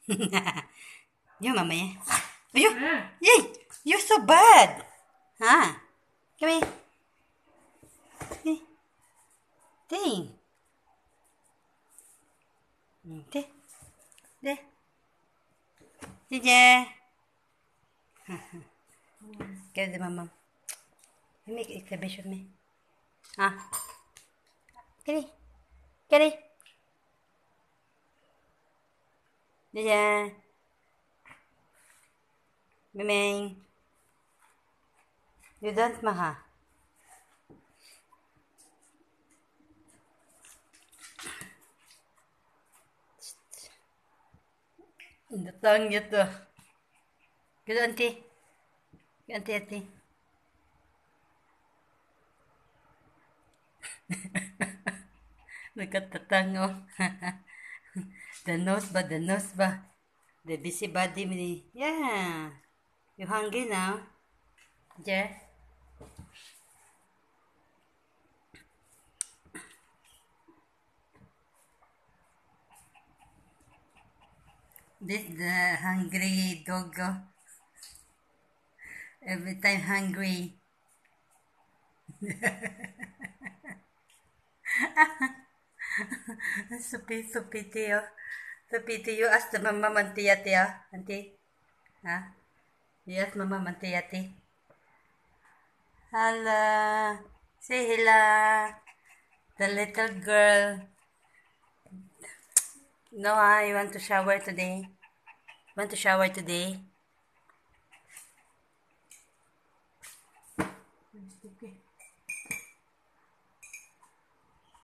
You, mamaya. You, yay, you're so bad. Huh? Come here. Hey, Ting. Te, te, te. Give the mama. You make exhibition me. Huh? Get it. Get it. Yeah. Miming. You don't, maha. Datang gitu. Gitu, auntie. Auntie, auntie. Nagkatatang, oh. The nose ba, the nose ba. The busybody me. Yeah. You hungry now? Yeah. This the hungry dog. Every time hungry. So pity, oh. So pity. You ask the mama mantiyati, ah. Auntie. Huh? You ask mama mantiyati. Hello. Say hello. The little girl. No, I want to shower today. Want to shower today?